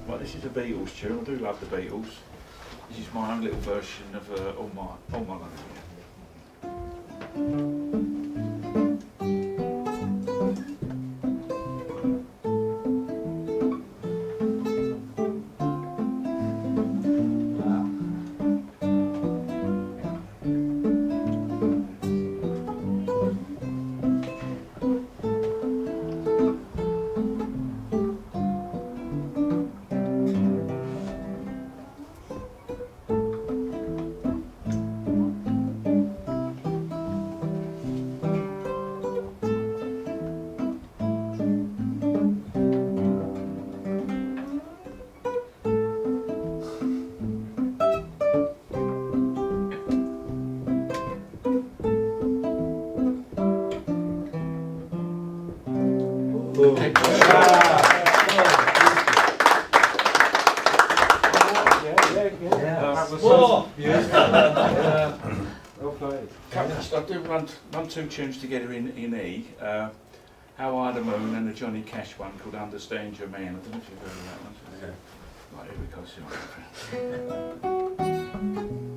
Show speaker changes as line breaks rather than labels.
Well, this is a Beatles tune. I do love the Beatles. This is my own little version of All My Love. I do run two tunes together in E. How I the Moon and the Johnny Cash one called Understand Your Man. I don't know if you've heard of that one. Right, here we go.